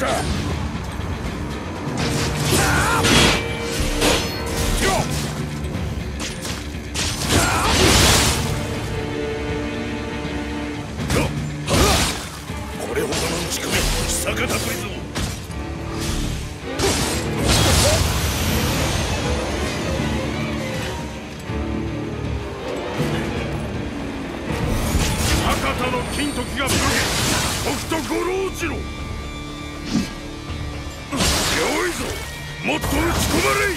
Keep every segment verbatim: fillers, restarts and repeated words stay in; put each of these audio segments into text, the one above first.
。これほどの打ち込み、久方ぶりぞ。博多の金時がぶけ、北斗五郎次郎。よいぞ、もっと打ち込まれい。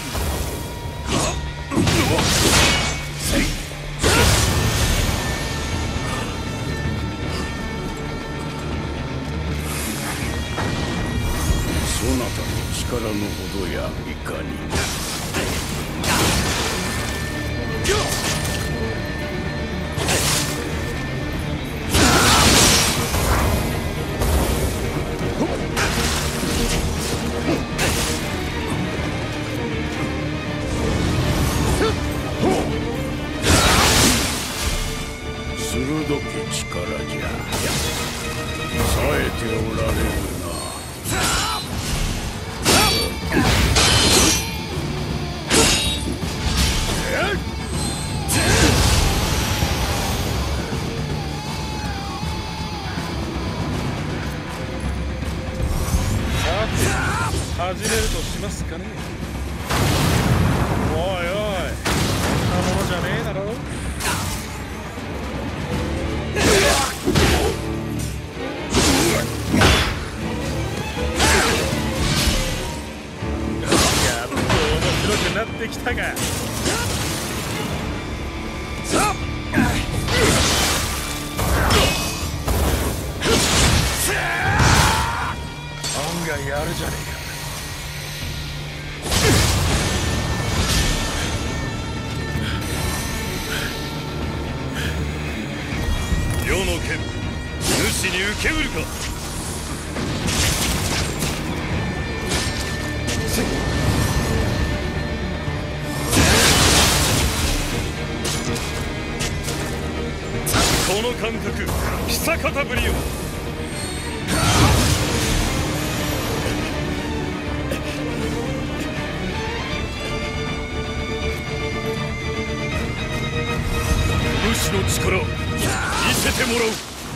そなたの力のほどやいかに。鋭き力じゃ。冴えておられるな。 始めるとしますかね。おいおい、そんなものじゃねえだろ。やっと面白くなってきたか。案外やるじゃねえか。 世の剣、主に受けうるか。この感覚、久方ぶりよ。武士の力、見せてもらう。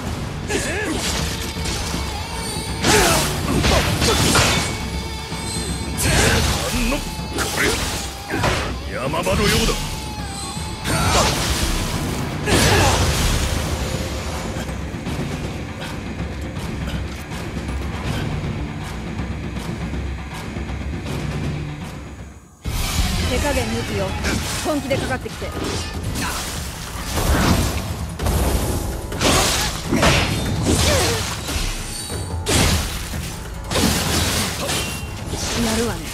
なんのこれ、山場のようだ。 手加減抜くよ。本気でかかってきて。やるわね。